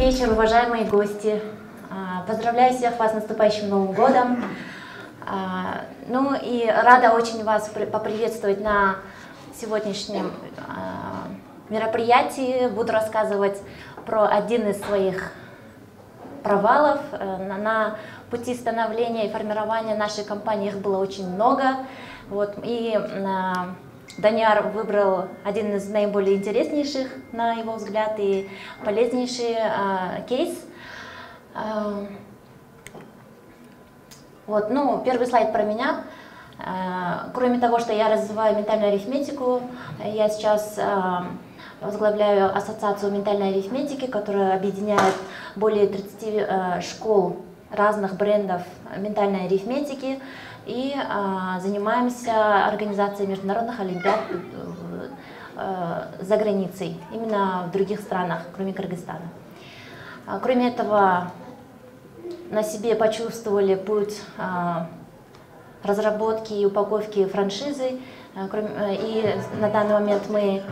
вечер, уважаемые гости. Поздравляю всех вас с наступающим Новым годом. Ну и рада очень вас поприветствовать на сегодняшнем мероприятии. Буду рассказывать про один из своих провалов. На пути становления и формирования нашей компании их было очень много. Вот, и Даниар выбрал один из наиболее интереснейших, на его взгляд, и полезнейший кейс. Вот, ну, первый слайд про меня. Кроме того, что я развиваю ментальную арифметику, я сейчас возглавляю ассоциацию ментальной арифметики, которая объединяет более 30 школ разных брендов ментальной арифметики, и занимаемся организацией международных олимпиад за границей, именно в других странах, кроме Кыргызстана. Кроме этого, на себе почувствовали путь разработки и упаковки франшизы, и на данный момент мы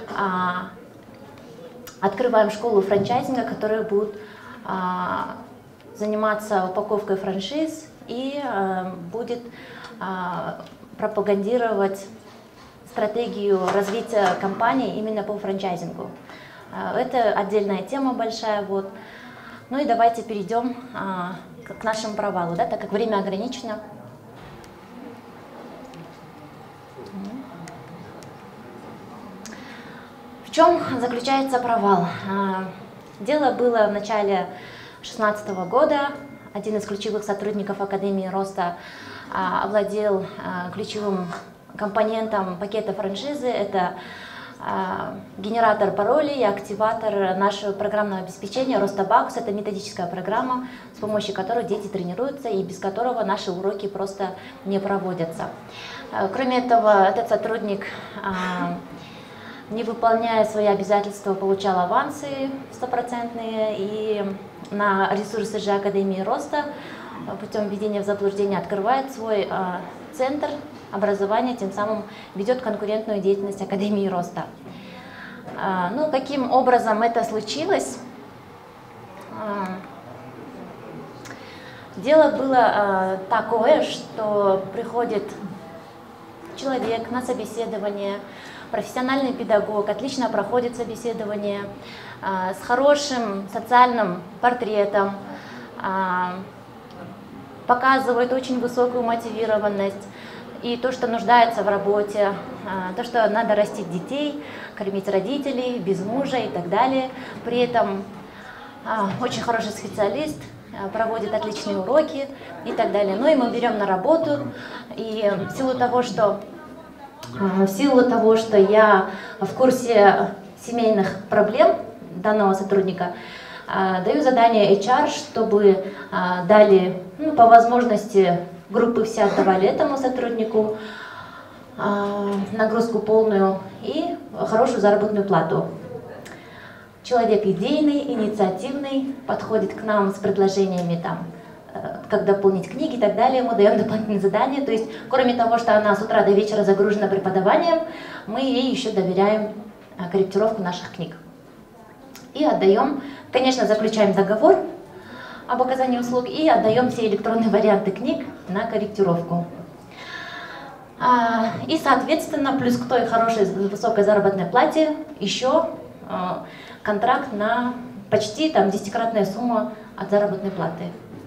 открываем школу франчайзинга, которая будет заниматься упаковкой франшиз и будет пропагандировать стратегию развития компании именно по франчайзингу. Это отдельная тема большая. Вот. Ну и давайте перейдем к нашему провалу, да, так как время ограничено. В чем заключается провал? Дело было в начале 2016 года. Один из ключевых сотрудников Академии Роста овладел ключевым компонентом пакета франшизы. Это генератор паролей и активатор нашего программного обеспечения Ростобакс. Это методическая программа, с помощью которой дети тренируются и без которого наши уроки просто не проводятся. Кроме этого, этот сотрудник, не выполняя свои обязательства, получал авансы стопроцентные, и на ресурсы же Академии Роста путем введения в заблуждение открывает свой центр образования, тем самым ведет конкурентную деятельность Академии Роста. Ну, каким образом это случилось? Дело было такое, что приходит человек на собеседование, профессиональный педагог, отлично проходит собеседование, с хорошим социальным портретом, показывает очень высокую мотивированность и то, что нуждается в работе, то, что надо растить детей, кормить родителей, без мужа и так далее. При этом очень хороший специалист, проводит отличные уроки и так далее. Ну и мы берем на работу, и в силу того, что я в курсе семейных проблем данного сотрудника, даю задание HR, чтобы дали, ну, по возможности, группы все отдавали этому сотруднику, нагрузку полную и хорошую заработную плату. Человек идейный, инициативный, подходит к нам с предложениями, там, как дополнить книги и так далее, мы даем дополнительные задания. То есть, кроме того, что она с утра до вечера загружена преподаванием, мы ей еще доверяем корректировку наших книг. И отдаем, конечно, заключаем договор об оказании услуг и отдаем все электронные варианты книг на корректировку. И, соответственно, плюс к той хорошей высокой заработной плате еще контракт на почти там 10-кратная сумма от заработной платы.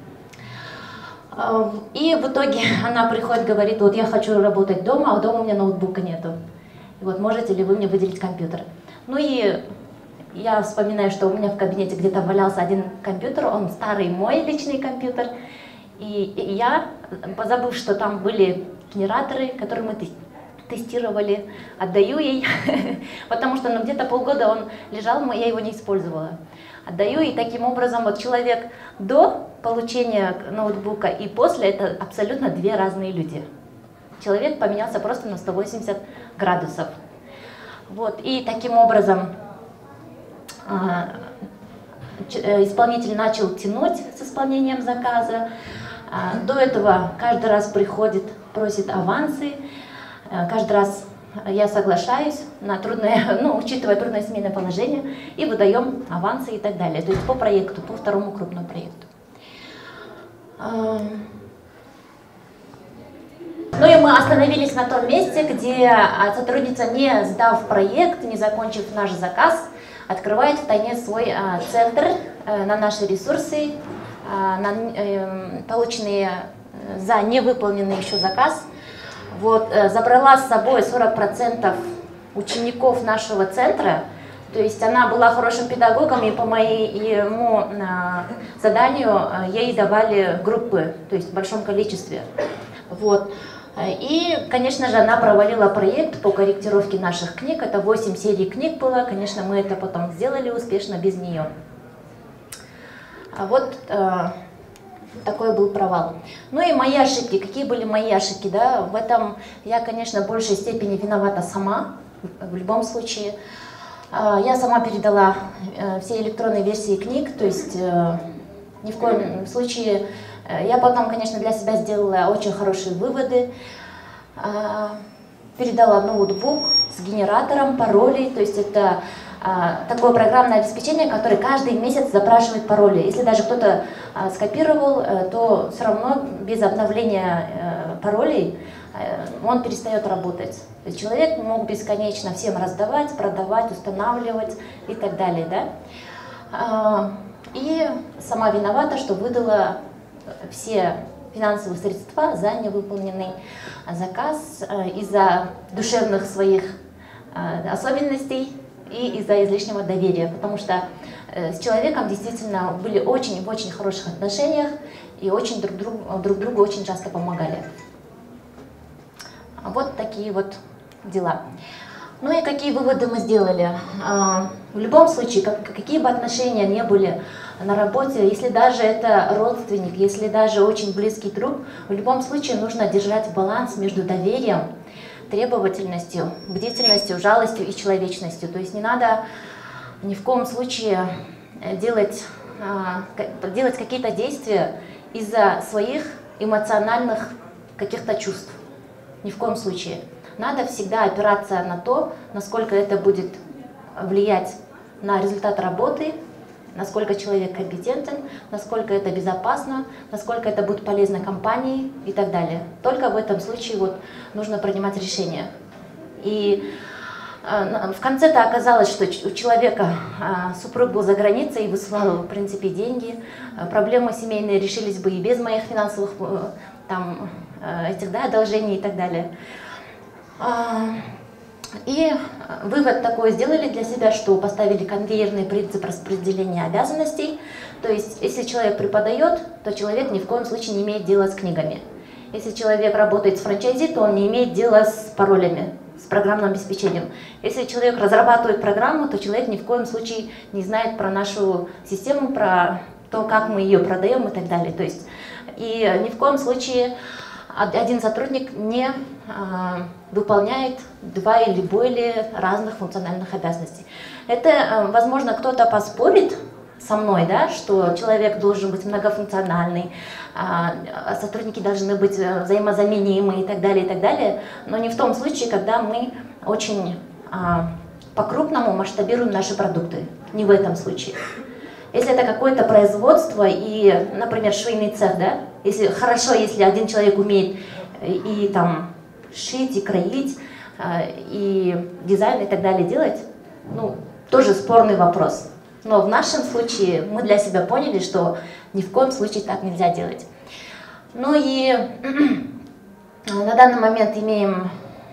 И в итоге она приходит, говорит: вот я хочу работать дома, а дома у меня ноутбука нету. И вот можете ли вы мне выделить компьютер? Ну и я вспоминаю, что у меня в кабинете где-то валялся один компьютер, он старый мой личный компьютер. И я, позабыв, что там были генераторы, которые мы тестировали, отдаю ей, потому что где-то полгода он лежал, я его не использовала. Отдаю, и таким образом вот человек до получения ноутбука и после — это абсолютно две разные люди. Человек поменялся просто на 180 градусов. Вот, и таким образом исполнитель начал тянуть с исполнением заказа. До этого каждый раз приходит, просит авансы, каждый раз я соглашаюсь на трудное, ну, учитывая трудное семейное положение, и выдаем авансы и так далее. То есть по проекту, по второму крупному проекту. Ну и мы остановились на том месте, где сотрудница, не сдав проект, не закончив наш заказ, открывает втайне свой центр на наши ресурсы, на полученные за невыполненный еще заказ. Вот, забрала с собой 40% учеников нашего центра. То есть она была хорошим педагогом, и по моему заданию ей давали группы, то есть в большом количестве. Вот. И, конечно же, она провалила проект по корректировке наших книг. Это 8 серий книг было. Конечно, мы это потом сделали успешно без нее. Вот такой был провал. Ну и мои ошибки. Какие были мои ошибки? Да? В этом я, конечно, в большей степени виновата сама, в любом случае. Я сама передала все электронные версии книг, то есть ни в коем случае. Я потом, конечно, для себя сделала очень хорошие выводы. Передала ноутбук с генератором паролей, то есть это такое программное обеспечение, которое каждый месяц запрашивает пароли. Если даже кто-то скопировал, то все равно без обновления паролей он перестает работать. То есть человек мог бесконечно всем раздавать, продавать, устанавливать и так далее. Да? И сама виновата, что выдала все финансовые средства за невыполненный заказ из-за душевных своих особенностей и из-за излишнего доверия, потому что с человеком действительно были в очень хороших отношениях и очень друг другу очень часто помогали. Вот такие вот дела. Ну и какие выводы мы сделали? В любом случае, какие бы отношения ни были на работе, если даже это родственник, если даже очень близкий друг, в любом случае нужно держать баланс между доверием, требовательностью, бдительностью, жалостью и человечностью. То есть не надо ни в коем случае делать какие-то действия из-за своих эмоциональных каких-то чувств. Ни в коем случае. Надо всегда опираться на то, насколько это будет влиять на результат работы, насколько человек компетентен, насколько это безопасно, насколько это будет полезно компании и так далее. Только в этом случае вот нужно принимать решение. И в конце-то оказалось, что у человека супруг был за границей и высылал, в принципе, деньги. Проблемы семейные решились бы и без моих финансовых одолжений и так далее. И вывод такой сделали для себя, что поставили конвейерный принцип распределения обязанностей. То есть, если человек преподает, то человек ни в коем случае не имеет дела с книгами. Если человек работает с франчайзи, то он не имеет дела с паролями, с программным обеспечением. Если человек разрабатывает программу, то человек ни в коем случае не знает про нашу систему, про то, как мы ее продаем и так далее. То есть, и ни в коем случае один сотрудник не выполняет 2 или более разных функциональных обязанностей. Это, возможно, кто-то поспорит со мной, да, что человек должен быть многофункциональный, сотрудники должны быть взаимозаменимы и так далее, но не в том случае, когда мы очень по-крупному масштабируем наши продукты, не в этом случае. Если это какое-то производство и, например, швейный цех, да, если один человек умеет и там шить, и кроить, и дизайн и так далее делать, ну, тоже спорный вопрос. Но в нашем случае мы для себя поняли, что ни в коем случае так нельзя делать. Ну и на данный момент имеем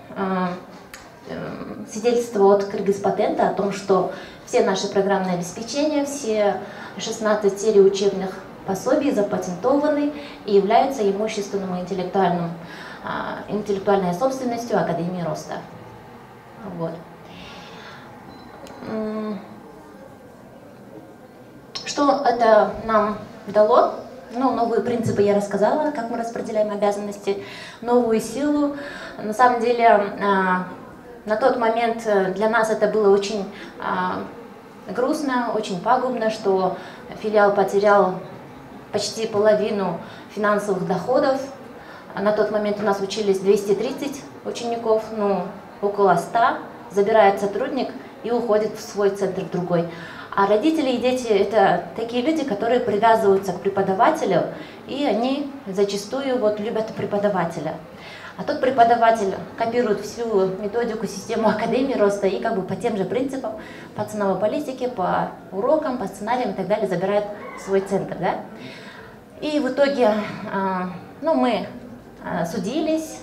свидетельство от Кыргызпатента о том, что все наши программные обеспечения, все 16 серий учебных пособий запатентованы и являются имущественным и интеллектуальной собственностью Академии Роста. Вот. Что это нам дало? Ну, новые принципы я рассказала, как мы распределяем обязанности, новую силу. На самом деле, на тот момент для нас это было очень грустно, очень пагубно, что филиал потерял почти половину финансовых доходов. На тот момент у нас учились 230 учеников, ну, около 100, забирает сотрудник и уходит в свой центр в другой. А родители и дети – это такие люди, которые привязываются к преподавателю, и они зачастую вот любят преподавателя. А тот преподаватель копирует всю методику, систему Академии Роста и как бы по тем же принципам, по ценовой политике, по урокам, по сценариям и так далее забирает в свой центр. Да? И в итоге ну, мы судились,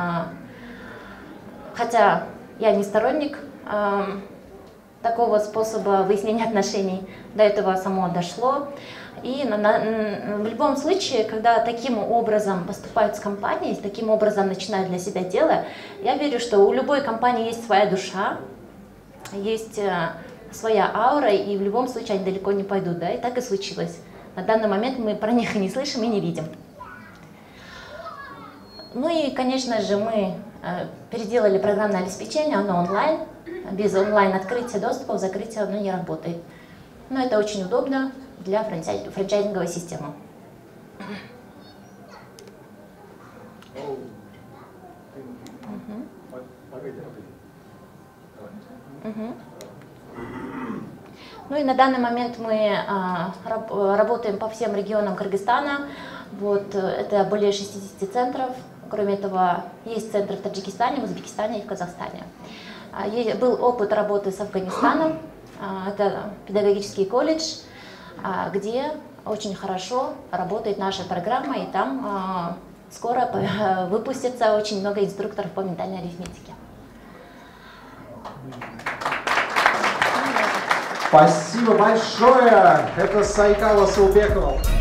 хотя я не сторонник такого способа выяснения отношений, до этого само дошло. И в любом случае, когда таким образом поступают с компанией, таким образом начинают для себя дело, я верю, что у любой компании есть своя душа, есть своя аура, и в любом случае они далеко не пойдут. Да? И так и случилось. На данный момент мы про них и не слышим, и не видим. Ну и, конечно же, мы переделали программное обеспечение, оно онлайн. Без онлайн-открытия доступов, закрытия оно не работает. Но это очень удобно для франчайзинговой системы. Ну и на данный момент мы работаем по всем регионам Кыргызстана. Вот, это более 60 центров. Кроме этого, есть центры в Таджикистане, в Узбекистане и в Казахстане. Был опыт работы с Афганистаном. Это педагогический колледж, где очень хорошо работает наша программа, и там скоро выпустится очень много инструкторов по ментальной арифметике. Спасибо большое! Это Сайкала Сулбекова.